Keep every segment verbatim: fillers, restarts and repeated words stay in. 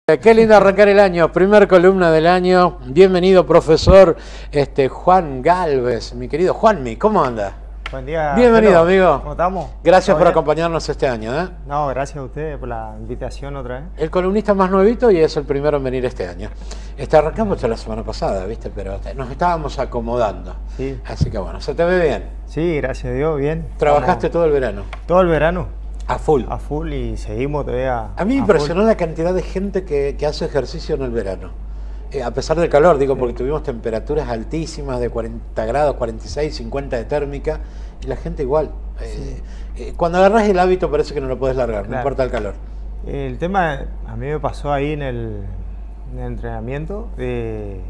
Qué lindo arrancar el año, primer columna del año. Bienvenido, profesor este, Juan Galvez, mi querido Juanmi, ¿cómo anda? Buen día. Bienvenido, Pedro. amigo. ¿Cómo estamos? Gracias por bien? acompañarnos este año. ¿eh? No, gracias a ustedes por la invitación otra vez. El columnista más nuevito y es el primero en venir este año. Este, arrancamos ya la semana pasada, ¿viste? Pero nos estábamos acomodando. Sí. Así que bueno, ¿se te ve bien? Sí, gracias a Dios, bien. ¿Trabajaste Estamos todo el verano? todo el verano. A full. A full y seguimos todavía. A mí me a impresionó full. la cantidad de gente que, que hace ejercicio en el verano. Eh, a pesar del calor, digo, porque tuvimos temperaturas altísimas de cuarenta grados, cuarenta y seis, cincuenta de térmica, y la gente igual. Eh, Sí. eh, cuando agarras el hábito parece que no lo puedes largar, no Claro. importa el calor. El tema, a mí me pasó ahí en el, en el entrenamiento, de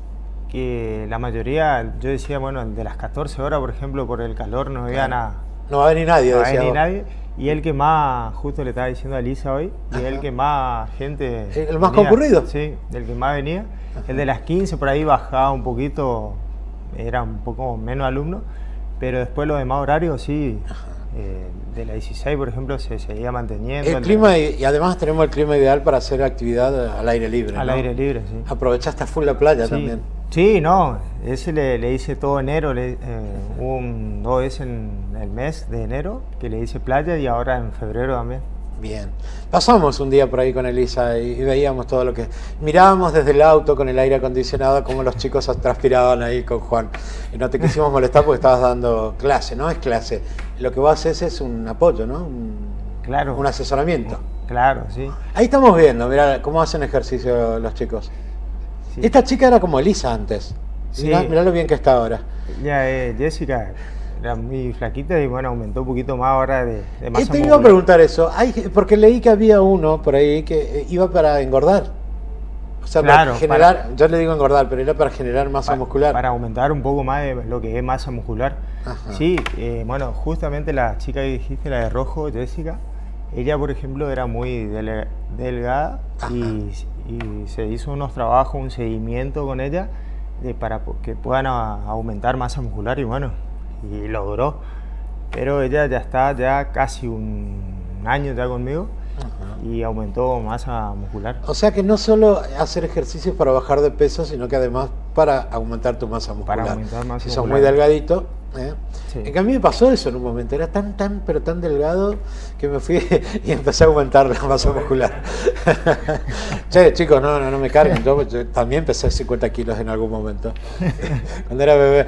que la mayoría, yo decía, bueno, de las catorce horas, por ejemplo, por el calor no iban a. No va a venir nadie, No va a decía venir vos. nadie. Y el que más, justo le estaba diciendo a Elisa hoy, y Ajá. el que más gente. ¿El más venía. concurrido? Sí, el que más venía. Ajá. El de las quince por ahí bajaba un poquito, era un poco menos alumnos, pero después los demás horarios sí. Eh, de la dieciséis, por ejemplo, se seguía manteniendo. El el clima, de, y además tenemos el clima ideal para hacer actividad al aire libre. al ¿no? aire libre, sí. Aprovechaste a full la playa Sí. también. Sí, no, ese le, le hice todo enero, le, eh, hubo un, dos veces en el mes de enero que le hice playa y ahora en febrero también. Bien. Pasamos un día por ahí con Elisa y, y veíamos todo lo que... Mirábamos desde el auto con el aire acondicionado cómo los chicos transpiraban ahí con Juan. Y no te quisimos molestar porque estabas dando clase, no es clase. Lo que vos haces es un apoyo, ¿no? Un, Claro. un asesoramiento. Claro, sí. Ahí estamos viendo, mirá cómo hacen ejercicio los chicos. sí. Esta chica era como Elisa antes. Sí. Mirá, mirá lo bien que está ahora. Ya, eh, Jessica era muy flaquita y bueno, aumentó un poquito más ahora de, de Y masa te iba a muscular. preguntar eso, hay, porque leí que había uno por ahí que eh, iba para engordar. O sea, Claro, para generar, para- yo le digo engordar, pero era para generar masa Pa- muscular. Para aumentar un poco más de lo que es masa muscular. Ajá. Sí, eh, bueno, justamente la chica que dijiste, la de rojo, Jessica, ella, por ejemplo, era muy dele- delgada y, y se hizo unos trabajos, un seguimiento con ella de, para po- que puedan a- aumentar masa muscular y bueno, y logró. Pero ella ya está ya casi un año ya conmigo Ajá. y aumentó masa muscular. O sea que no solo hacer ejercicios para bajar de peso, sino que además para aumentar tu masa muscular. Para aumentar masa si sos muscular. muy delgadito. ¿eh? Sí. En que a mí me pasó eso en un momento, era tan, tan, pero tan delgado que me fui y empecé a aumentar la masa muscular. Che, chicos, no, no, no me carguen, yo, yo también pesé cincuenta kilos en algún momento, cuando era bebé.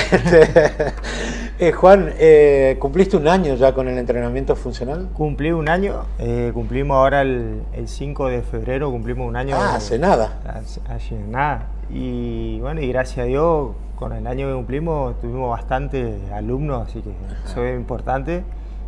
Este, eh, Juan, eh, ¿cumpliste un año ya con el entrenamiento funcional? Cumplí un año, eh, cumplimos ahora el, el cinco de febrero, cumplimos un año. Ah, de- hace nada. Hace, hace nada. Y bueno, y gracias a Dios, con el año que cumplimos, tuvimos bastante alumnos, así que eso es importante.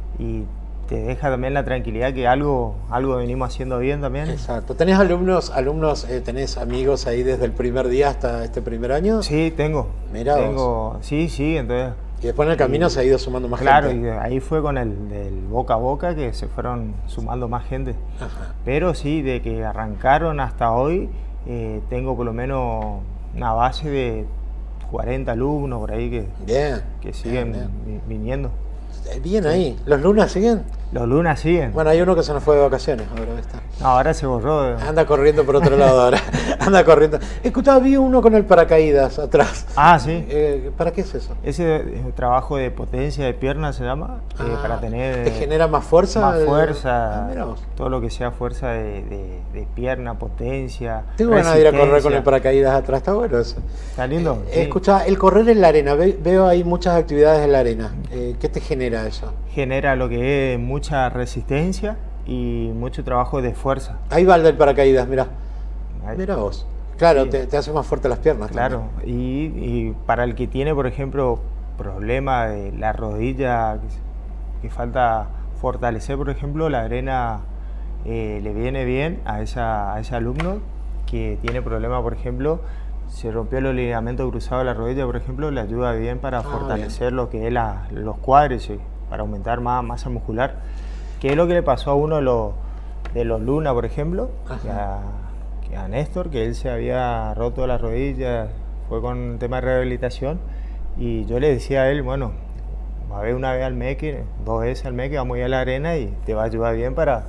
Y te deja también la tranquilidad que algo, algo venimos haciendo bien también. Exacto. ¿Tenés alumnos, alumnos, eh, tenés amigos ahí desde el primer día hasta este primer año? Sí, tengo. Mirá vos. tengo Sí, sí, entonces. Y después en el camino se ha ido sumando más Claro, y gente. ahí fue con el del boca a boca que se fueron sumando más gente. Ajá. Pero sí, de que arrancaron hasta hoy, eh, tengo por lo menos una base de cuarenta alumnos por ahí que, Bien. que siguen bien, bien. vi- viniendo. Eh, Bien ahí. ¿Los lunas siguen? Los lunes siguen. Bueno, hay uno que se nos fue de vacaciones. Ahora está. No, ahora se borró. Anda corriendo por otro lado ahora. Anda corriendo. Escuchaba, vi uno con el paracaídas atrás. Ah, sí. Eh, ¿Para qué es eso? Ese eh, trabajo de potencia de pierna se llama, eh, Ah, para tener ¿te genera más fuerza? más Eh, fuerza, ah, mirá vos. todo lo que sea fuerza de, de- de pierna, potencia. Tengo ganas de ir a correr con resistencia. el paracaídas atrás, está bueno eso. Está lindo. Eh, sí. Escuchá, el correr en la arena, ve- veo ahí muchas actividades en la arena. Eh, ¿Qué te genera eso? Genera lo que es mucha resistencia y mucho trabajo de fuerza. Ahí va el del paracaídas, mirá. Ahí. Mirá vos. Claro, Sí. te, te hace más fuerte las piernas. Claro, y, y para el que tiene, por ejemplo, problema de la rodilla, que, s- que falta fortalecer, por ejemplo, la arena eh, le viene bien a, esa, a ese alumno que tiene problema, por ejemplo, se rompió el ligamento cruzado de la rodilla, por ejemplo, le ayuda bien para Ah, fortalecer lo que es la- los cuádriceps, para aumentar más masa muscular, que es lo que le pasó a uno de los, de los Luna, por ejemplo, que a, que a Néstor, que él se había roto la rodilla, fue con un tema de rehabilitación, y yo le decía a él, bueno, va a ver una vez al Meque, dos veces al Meque, vamos a ir a la arena y te va a ayudar bien para,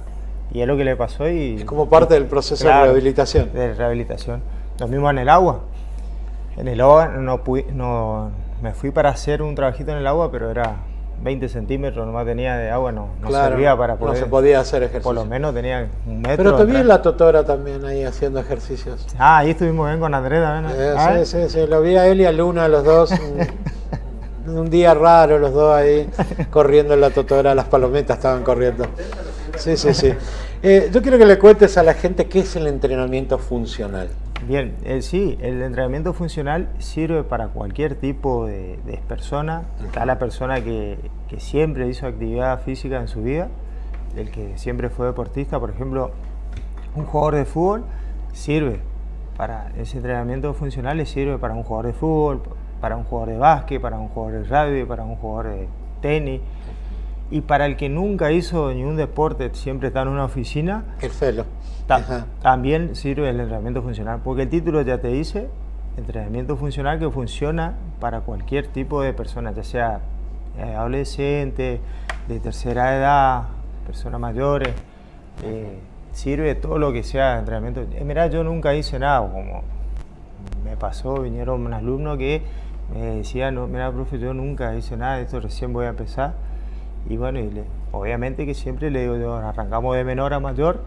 Y es lo que le pasó y... Es como parte del proceso claro, de rehabilitación. De rehabilitación. Lo mismo en el agua. En el agua no, no me fui para hacer un trabajito en el agua, pero era veinte centímetros, nomás tenía de agua, no, no claro, servía para poder... No se podía hacer ejercicio. Por lo menos tenía un metro. Pero te vi atrás. en la Totora también ahí haciendo ejercicios. Ah, ahí estuvimos bien con Andrés también. Eh, ¿Ah? sí, sí, sí, lo vi a él y a Luna, los dos. un, un día raro, los dos ahí corriendo en la Totora, las palometas estaban corriendo. Sí, sí, sí. Eh, yo quiero que le cuentes a la gente qué es el entrenamiento funcional. Bien, eh, sí, el entrenamiento funcional sirve para cualquier tipo de, de persona. Está la persona que, que siempre hizo actividad física en su vida, el que siempre fue deportista, por ejemplo, un jugador de fútbol sirve para ese entrenamiento funcional, le sirve para un jugador de fútbol, para un jugador de básquet, para un jugador de rugby, para un jugador de tenis. Y para el que nunca hizo ningún deporte, siempre está en una oficina, el felo. Ta también sirve el entrenamiento funcional, porque el título ya te dice entrenamiento funcional, que funciona para cualquier tipo de persona, ya sea eh, adolescente, de tercera edad, personas mayores, eh, sirve todo lo que sea entrenamiento. Eh, mirá, yo nunca hice nada, como me pasó, vinieron un alumno que me decía, no, mira, profe, yo nunca hice nada, esto recién voy a empezar. Y bueno, y le, obviamente que siempre le digo, yo, arrancamos de menor a mayor,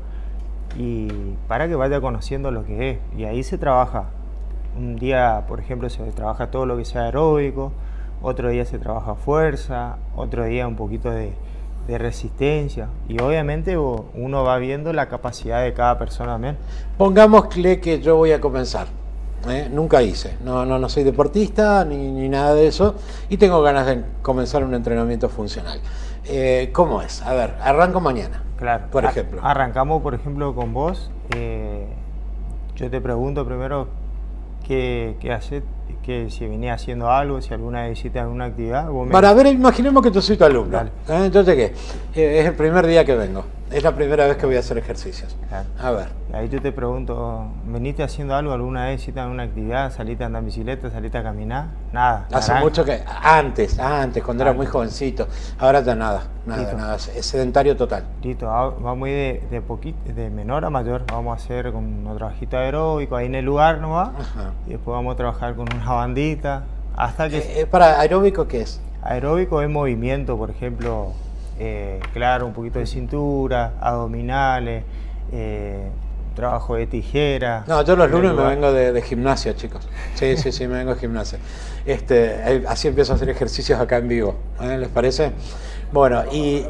y para que vaya conociendo lo que es, y ahí se trabaja. Un día, por ejemplo, se trabaja todo lo que sea aeróbico, otro día se trabaja fuerza, otro día un poquito de, de resistencia, y obviamente uno va viendo la capacidad de cada persona también. Pongámosle que yo voy a comenzar, ¿eh? Nunca hice, no, no, no soy deportista ni, ni nada de eso, y tengo ganas de comenzar un entrenamiento funcional. Eh, ¿Cómo es? A ver, arranco mañana. Claro, por ejemplo. Arrancamos, por ejemplo, con vos. Eh, yo te pregunto primero qué, qué haces, que si venía haciendo algo, si alguna vez hiciste alguna actividad. Vos me... Para ver, imaginemos que yo soy tu alumno. Dale. ¿Eh? Yo llegué. Eh, es el primer día que vengo. Es la primera vez que voy a hacer ejercicios. Claro. A ver. Ahí yo te pregunto, ¿veniste haciendo algo alguna vez? ¿Hiciste alguna actividad? ¿Saliste a andar en bicicleta? ¿Saliste a caminar? Nada. Hace naranja. mucho que... Antes, antes, cuando antes. era muy jovencito. Ahora ya nada, nada, Listo. nada. Es sedentario total. Listo, vamos a ir de, de, poquito, de menor a mayor. Vamos a hacer con un trabajito aeróbico ahí en el lugar nomás. Ajá. Y después vamos a trabajar con una bandita. Hasta que... Eh, ¿Para aeróbico qué es? Aeróbico es movimiento, por ejemplo, eh, claro, un poquito de cintura, abdominales, eh, trabajo de tijera. No, yo los lunes me vengo de, de gimnasio, chicos. Sí, sí, sí, me vengo de gimnasio. Este, así empiezo a hacer ejercicios acá en vivo. ¿Eh? ¿Les parece? Bueno, y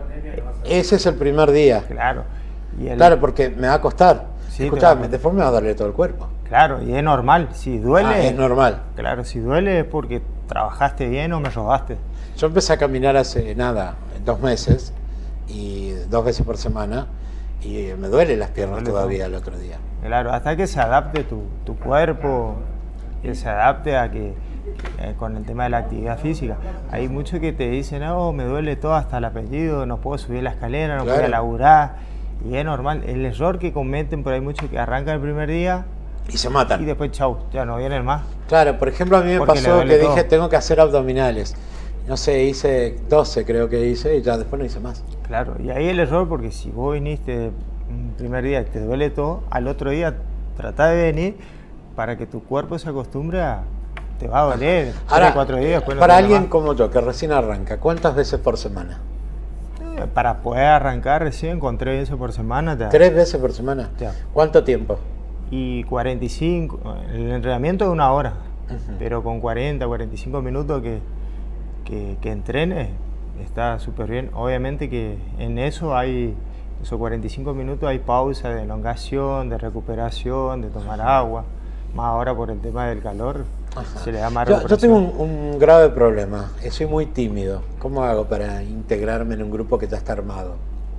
ese es el primer día. Claro. Y el... Claro, porque me va a costar. Sí, escuchame, va... después me va a doler todo el cuerpo. Claro, y es normal. Si duele... Ah, es normal. Claro, si duele es porque trabajaste bien o me robaste. Yo empecé a caminar hace nada, dos meses, y dos veces por semana, y me duele las piernas duele todavía todo. el otro día. Claro, hasta que se adapte tu, tu cuerpo, que se adapte a que, eh, con el tema de la actividad física. Hay muchos que te dicen, no, me duele todo hasta el apellido, no puedo subir la escalera, no Claro. puedo laburar. Y es normal. El error que cometen por ahí muchos que arrancan el primer día Y se matan. y después, chau, ya no vienen más. Claro, por ejemplo, a mí me Porque le pasó duele que todo. dije, tengo que hacer abdominales. No sé, hice doce creo que hice, y ya después no hice más. Claro, y ahí el error, porque si vos viniste un primer día y te duele todo, al otro día tratá de venir para que tu cuerpo se acostumbre a... Te va a doler, Ahora, tres, cuatro días, después no para te duele alguien más. como yo, que recién arranca, ¿cuántas veces por semana? Eh, Para poder arrancar recién con tres veces por semana ya. ¿Tres veces por semana? Ya. ¿Cuánto tiempo? Y cuarenta y cinco, el entrenamiento es una hora, Ujú. pero con cuarenta, cuarenta y cinco minutos que, que, que entrenes está súper bien. Obviamente que en eso hay, esos cuarenta y cinco minutos hay pausa de elongación, de recuperación, de tomar agua. Más ahora por el tema del calor, Ajá. se le da más Yo, yo recuperación. tengo un, un grave problema, eh, soy muy tímido. ¿Cómo hago para integrarme en un grupo que ya está armado?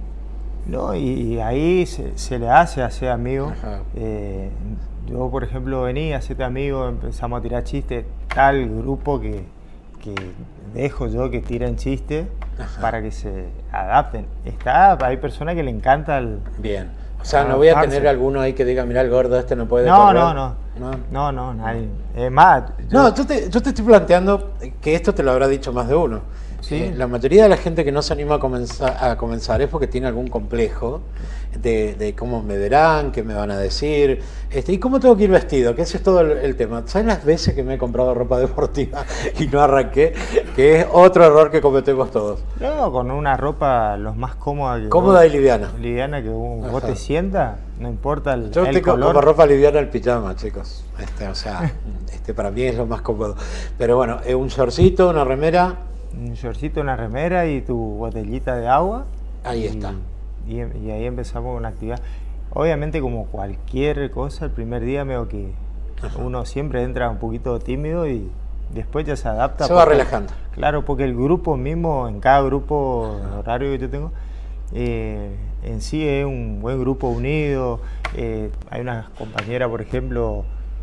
No, y, y ahí se, se le hace hacer amigos. Ajá. Eh, yo, por ejemplo, venía, hacerte amigo, empezamos a tirar chistes. Tal grupo que, que dejo yo que tiren chistes Ajá. para que se adapten. Está, hay personas que le encanta el... Bien. O sea, no voy a adaptarse. tener alguno ahí que diga, mira el gordo, este no puede No, correr. no, no, No. no, no, nadie. Es más, yo- No, yo te, yo te estoy planteando que esto te lo habrá dicho más de uno. Sí. Eh, la mayoría de la gente que no se anima a comenzar, a comenzar es porque tiene algún complejo de, de cómo me verán, qué me van a decir, este, y cómo tengo que ir vestido, que ese es todo el, el tema. ¿Saben las veces que me he comprado ropa deportiva y no arranqué? Que es otro error que cometemos todos. No, con una ropa lo más cómoda que Cómoda vos, y liviana. liviana que vos, vos te sientas, no importa el, Yo el tengo color. como ropa liviana el pijama, chicos. Este, o sea, este, para mí es lo más cómodo. Pero bueno, es un shortcito, una remera. Un shortcito, una remera y tu botellita de agua. Ahí y, está. Y, y ahí empezamos con la actividad. Obviamente, como cualquier cosa, el primer día veo que Ajá. uno siempre entra un poquito tímido y después ya se adapta. Se va relajando. Claro, porque el grupo mismo, en cada grupo horario que yo tengo, eh, en sí es un buen grupo unido. Eh, hay una compañera, por ejemplo,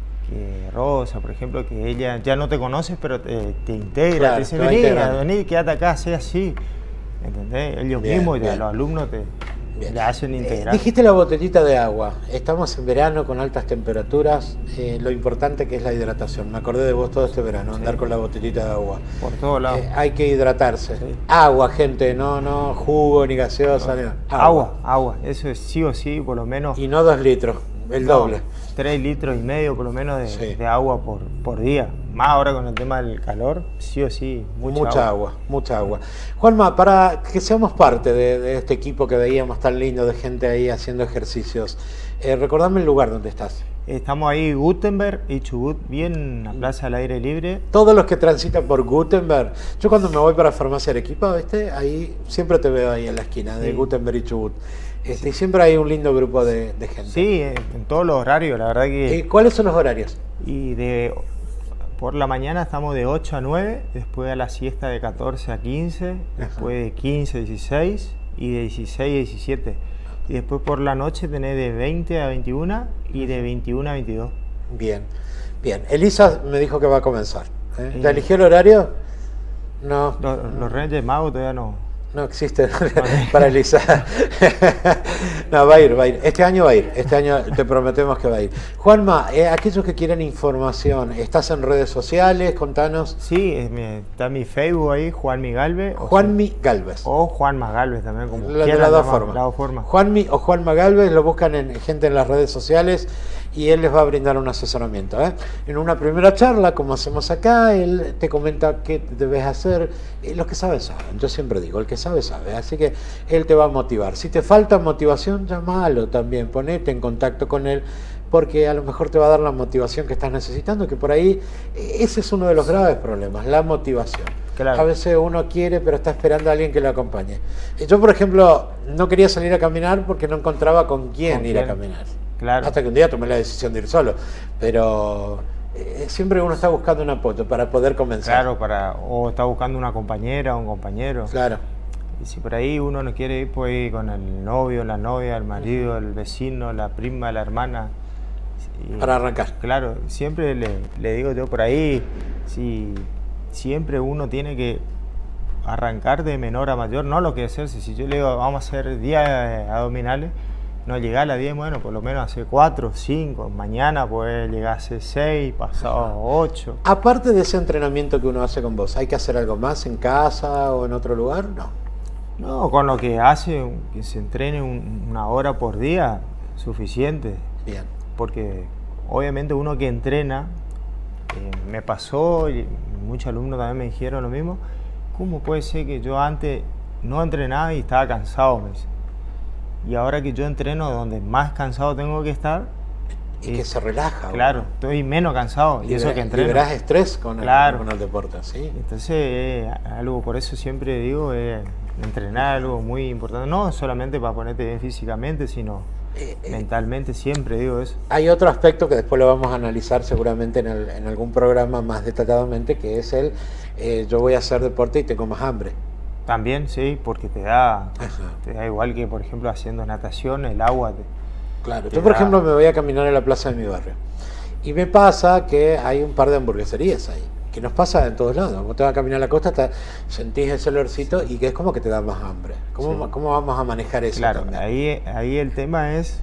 que Rosa, por ejemplo, que ella ya no te conoces, pero te, te integra, claro, te dice, te vení, integrando. vení, quédate acá, sea así. ¿Entendés? Ellos Bien, mismos, bien. ya, los alumnos te Bien. le hacen integrar. Eh, dijiste la botellita de agua. Estamos en verano con altas temperaturas. Eh, lo importante que es la hidratación. Me acordé de vos todo este verano, andar Sí. con la botellita de agua. Por todos lados. Eh, hay que hidratarse. Sí. Agua, gente, no, no jugo ni gaseosa. No. Ni... Agua. agua, agua. Eso es sí o sí, por lo menos. Y no dos litros, el no, doble. Tres litros y medio por lo menos de, Sí. de agua por, por día. Más ahora con el tema del calor, sí o sí, mucha, Mucha agua. agua, mucha agua. Juanma, para que seamos parte de, de este equipo que veíamos tan lindo de gente ahí haciendo ejercicios, eh, recordame el lugar donde estás. Estamos ahí, Gutenberg y Chubut, bien en la plaza al aire libre. Todos los que transitan por Gutenberg, yo cuando me voy para Farmacia Arequipa, ¿viste? Ahí siempre te veo ahí en la esquina de Sí. Gutenberg y Chubut. Este, y siempre hay un lindo grupo de, de gente. Sí, en, en todos los horarios, la verdad que... Eh, ¿Cuáles son los horarios? Y de por la mañana estamos de ocho a nueve, después a la siesta de catorce a quince, después de quince a dieciséis y de dieciséis a diecisiete. Y después por la noche tenés de veinte a veintiuno y de veintiuno a veintidós. Bien, bien. Elisa me dijo que va a comenzar. ¿eh? Sí. ¿Ya eligió el horario? No. Los, los Reyes Magos todavía no. No existe para Elisa. No, va a ir, va a ir. Este año va a ir. Este año te prometemos que va a ir. Juanma, eh, aquellos que quieren información, ¿estás en redes sociales? Contanos. Sí, es mi, está mi Facebook ahí, Juanmi Galvez. Juanmi Galvez. O Juanma Galvez también, como La, de quieran las dos llamar, formas. las dos formas. Juanmi o Juanma Galvez, lo buscan en gente en las redes sociales y él les va a brindar un asesoramiento. ¿eh? En una primera charla, como hacemos acá, él te comenta qué debes hacer. Eh, los que saben, saben. Yo siempre digo, el que sabe, sabe. Así que él te va a motivar. Si te falta motivación, llámalo también. Ponete en contacto con él, porque a lo mejor te va a dar la motivación que estás necesitando, que por ahí ese es uno de los graves problemas, la motivación. Claro. A veces uno quiere, pero está esperando a alguien que lo acompañe. Yo, por ejemplo, no quería salir a caminar porque no encontraba con quién ¿Con ir quién? a caminar. Claro. Hasta que un día tomé la decisión de ir solo. Pero eh, siempre uno está buscando un apoyo para poder comenzar. Claro, para, o está buscando una compañera o un compañero. Claro. Y si por ahí uno no quiere ir, puede ir con el novio, la novia, el marido, el vecino, la prima, la hermana. Y, Para arrancar. Claro, siempre le, le digo yo por ahí, si siempre uno tiene que arrancar de menor a mayor, no lo que hacerse. Si yo le digo, vamos a hacer diez abdominales, no llegar a las diez, bueno, por lo menos hacer cuatro, cinco. Mañana puede llegar a hacer seis, pasado ocho. Aparte de ese entrenamiento que uno hace con vos, ¿hay que hacer algo más en casa o en otro lugar? No. No, con lo que hace, que se entrene un, una hora por día, suficiente. Bien. Porque obviamente uno que entrena, eh, me pasó, y muchos alumnos también me dijeron lo mismo, ¿cómo puede ser que yo antes no entrenaba y estaba cansado? Me dice. Y ahora que yo entreno donde más cansado tengo que estar, Y eh, que se relaja. claro, uno. estoy menos cansado. Y Libera- eso que entreno. Liberás estrés con, Claro. el, con el deporte, ¿sí? Entonces, eh, algo, por eso siempre digo, eh, entrenar algo muy importante, no solamente para ponerte bien físicamente, sino Eh, eh, mentalmente, siempre digo eso. Hay otro aspecto que después lo vamos a analizar seguramente en, el- en algún programa más detalladamente, que es el eh, yo voy a hacer deporte y tengo más hambre. También, sí, porque te da, Ajá. te da igual que, por ejemplo, haciendo natación, el agua te, Claro, te yo por da- ejemplo me voy a caminar en la plaza de mi barrio y me pasa que hay un par de hamburgueserías ahí, que nos pasa en todos lados. Vos te vas a caminar a la costa, te, sentís ese olorcito y que es como que te da más hambre. ¿Cómo, Sí. ¿cómo vamos a manejar eso? Claro, también? ahí, ahí el tema es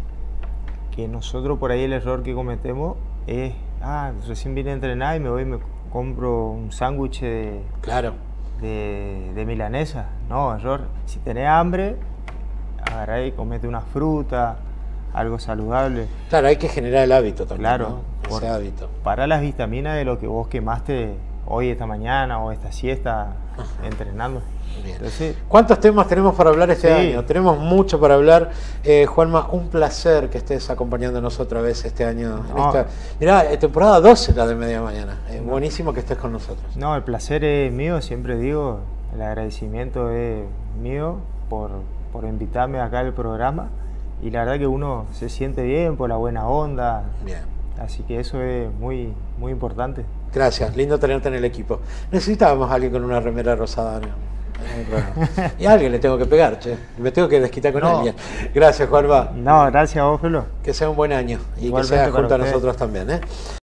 que nosotros por ahí el error que cometemos es, ah, recién vine a entrenar y me voy y me compro un sándwich de, Claro, de, de milanesa. No, error. Si tenés hambre, agarrá y comete una fruta, algo saludable. Claro, hay que generar el hábito también, Claro, ¿no? por- Ese hábito. Para las vitaminas de lo que vos quemaste hoy, esta mañana o esta siesta entrenando. Bien. Entonces, ¿Cuántos temas tenemos para hablar este Sí. año? Tenemos mucho para hablar. Eh, Juanma, un placer que estés acompañándonos otra vez este año. en No. esta- Mirá, eh, temporada doce la de media mañana. Eh, buenísimo que estés con nosotros. no, el placer es mío, siempre digo, el agradecimiento es mío por, por invitarme acá al programa y la verdad que uno se siente bien por la buena onda, Bien. así que eso es muy, muy importante. Gracias, lindo tenerte en el equipo. Necesitábamos a alguien con una remera rosada. ¿no? Eh, bueno. Y a alguien le tengo que pegar, che. Me tengo que desquitar con No. alguien. Gracias, Juanma. No, gracias a vos, Felo. Que sea un buen año y Igualmente que sea para junto a ustedes. nosotros también. ¿eh?